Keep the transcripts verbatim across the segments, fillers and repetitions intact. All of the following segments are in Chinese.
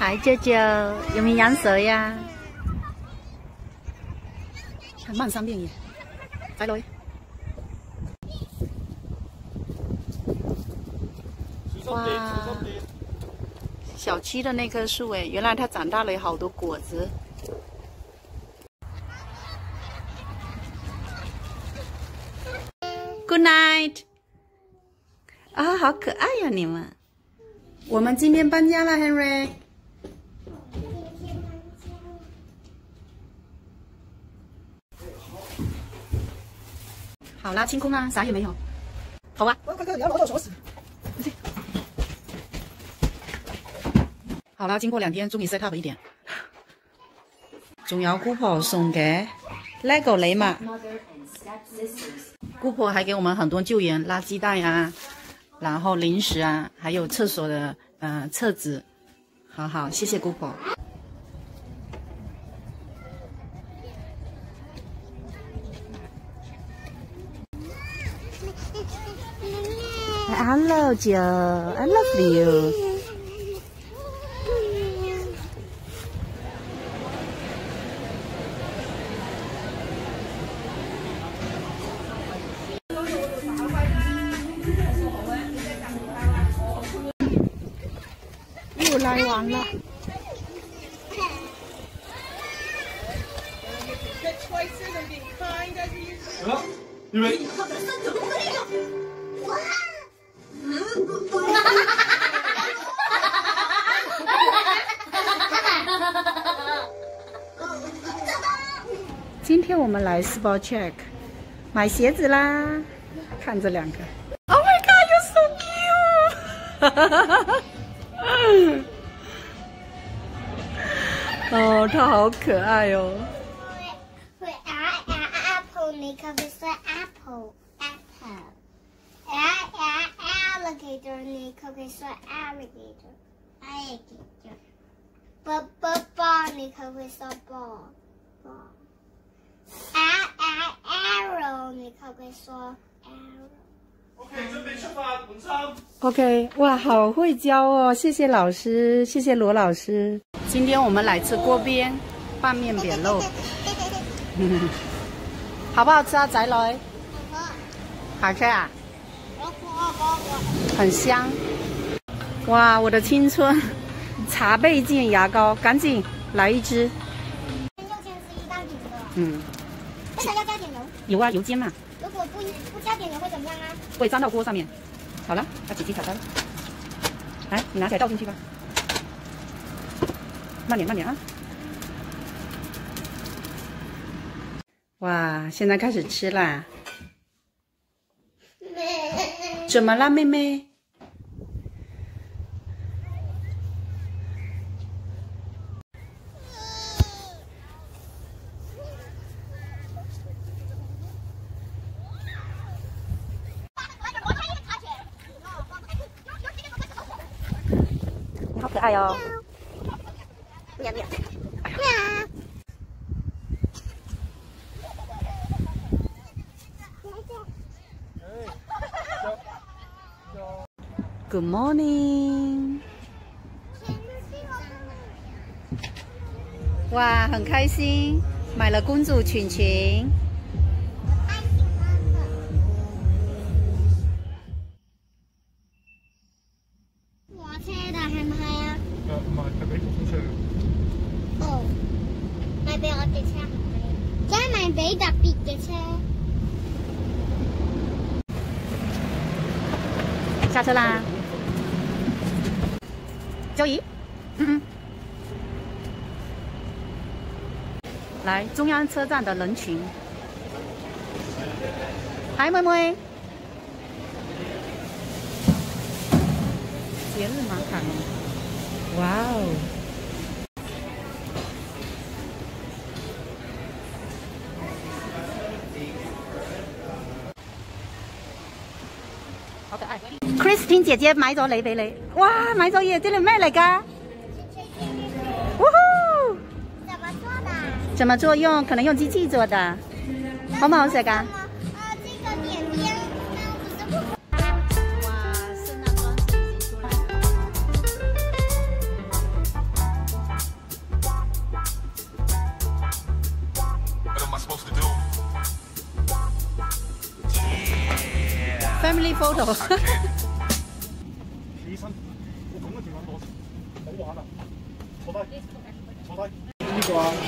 嗨，舅舅，有冇养蛇呀？看慢三遍嘢，仔女。哇！小七的那棵树哎，原来它长大了有好多果子。Good night。啊，好可爱呀、啊、你们！我们今天搬家了 ，Henry。好啦，清空啦，啥也没有。好啊。 我看看你要拿到锁匙。 好啦，经过两天，终于 set up 一点。仲有姑婆送嘅 LEGO 礼物。姑婆还给我们很多救援，垃圾袋啊，然后零食啊，还有厕所的呃厕纸。好好，谢谢姑婆。Hello, Joe. I love you. 又来玩了。 好了，预备。 今天我们来 Sport Check 买鞋子啦，看这两个 ，Oh my God, you're so cute！ 哦，他好可爱哦。 会啊啊 apple， 你可不可以说 apple apple？ 啊啊 alligator， 你可不可以说 alligator alligator？b b ball， 你可不可以说 ball ball？ 啊啊 arrow， 你可不可以说 arrow？OK， 准备出发，本场。 OK， 哇，好会教哦！谢谢老师，谢谢罗老师。今天我们来吃锅边拌面扁肉，好不好吃啊，仔女？好吃啊，很香。哇，我的青春茶倍健牙膏，赶紧来一支。 六千是一大瓶的。 嗯。 为啥要加点油？ 有啊，油煎嘛。 如果不不加点油会怎么样啊？ 会粘到锅上面。好了，要起鸡炒蛋。来，你拿起来倒进去吧。慢点，慢点啊！哇，现在开始吃啦。怎么了，妹妹？你好可爱哦！ 喵喵喵。 Good morning。哇，很开心，买了公主裙裙。 火車㗎係唔係啊？ 誒唔係，係俾普通車。 哦，買俾我哋車唔係，即係買俾特別嘅車。 下車啦，交姨，嗯嗯，來中央車站的人群，嗨妹妹，節日馬卡龍，哇哦！好可愛 ！Christine 姐姐買咗你俾你，哇！買咗嘢，這係咩嚟㗎？嗚呼！ 怎麼做的？ 怎麼做？用可能用機器做的，好唔好食㗎？ 啊，這個點點，那不是不。 哇！聖誕裝飾已經出來了。 family photo 。 起身，我咁嘅電話攞，唔好玩啦，坐低，坐低。呢個啊。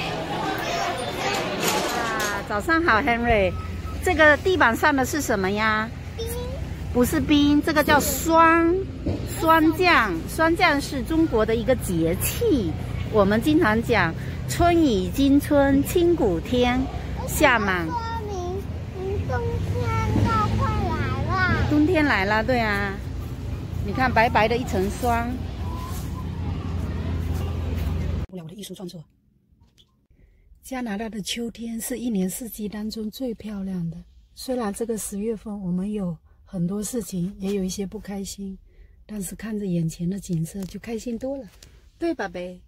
啊，早上好 ，Henry。这个地板上的是什么呀？ 冰。 不是冰，这个叫霜。霜降，霜降是中国的一个节气。我们经常讲“春已经春，清谷天”，夏满。 说明，嗯，冬天要快来了。 冬天来了，对啊。你看，白白的一层霜。不了，我的艺术创作。加拿大的秋天是一年四季当中最漂亮的。虽然这个十月份我们有很多事情，也有一些不开心，但是看着眼前的景色就开心多了，对，宝贝？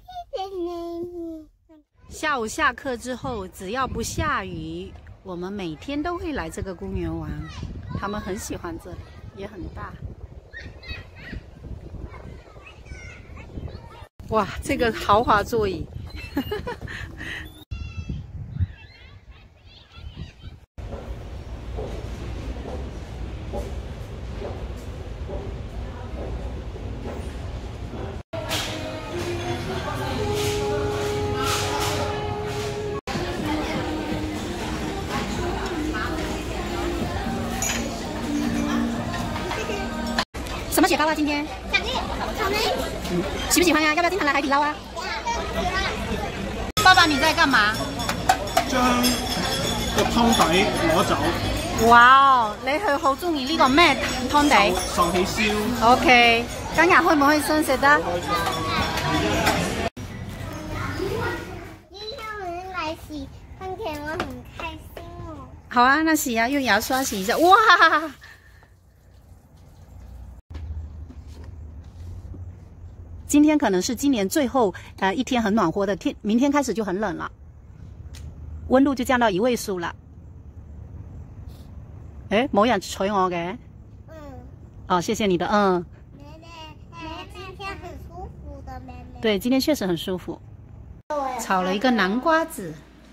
下午下课之后，只要不下雨，我们每天都会来这个公园玩。他们很喜欢这里，也很大。哇，这个豪华座椅！什么雪糕啊？今天？ 巧克力，草莓。 嗯，喜不喜欢呀？要不要经常来海底捞啊？爸爸，你在干嘛？ 將個湯底攞走。 哇哦，你係好中意呢個咩湯底？ 壽喜燒。 OK， 今日開唔開心食得？ 今天我们来洗喷田，我很开心哦。 好啊，那洗啊，用牙刷洗一下。哇！今天可能是今年最後呃一天很暖和的天，明天開始就很冷了，溫度就降到一位數啦。誒，冇人睬我嘅。 嗯。 哦，謝謝你的嗯。 妹妹，今天很舒服的妹妹。 對，今天確實很舒服。炒了一個南瓜子。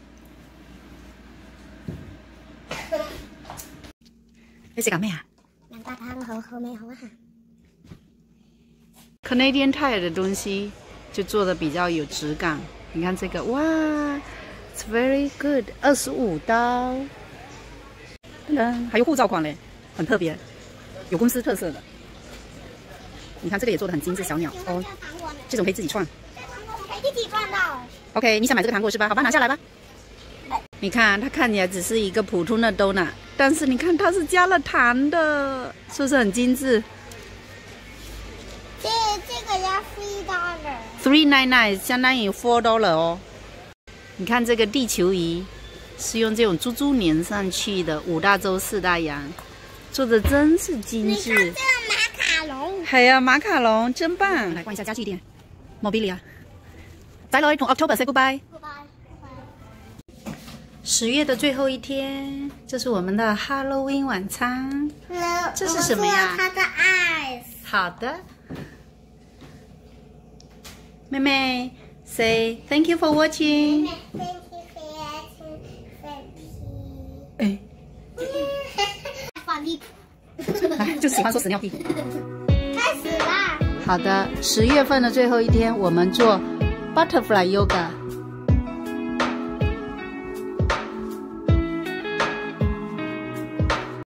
你食緊咩啊？ 南瓜湯好好味，好啊。 Canadian Tire 的东西就做的比较有质感。你看这个，哇 ，It's very good， 二十五刀。噔噔，还有护照款嘞，很特别，有公司特色的。你看这个也做的很精致，小鸟哦，这种可以自己创。 可以自己创的。 OK， 你想买这个糖果是吧？好吧，拿下来吧。你看它看起来只是一个普通的 donut， 但是你看它是加了糖的，是不是很精致？ 这这个要 three dollar。 three nine nine 相当于 four dollar 哦。你看这个地球仪是用这种珠珠粘上去的，五大洲四大洋，做的真是精致。 你看这个马卡龙。 系啊，马卡龙真棒。来逛一下家具店 ，Mobilia。仔女同 October say goodbye。十月的最后一天，这是我们的 Halloween 晚餐。这是什么呀？ 它的 eyes。 好的。妹妹 ，say thank you for watching。 Thank you for watching。Thank you。 哎， 放屁。 哎，就喜欢说屎尿屁。 开始啦。 好的，十月份的最后一天，我们做 Butterfly Yoga。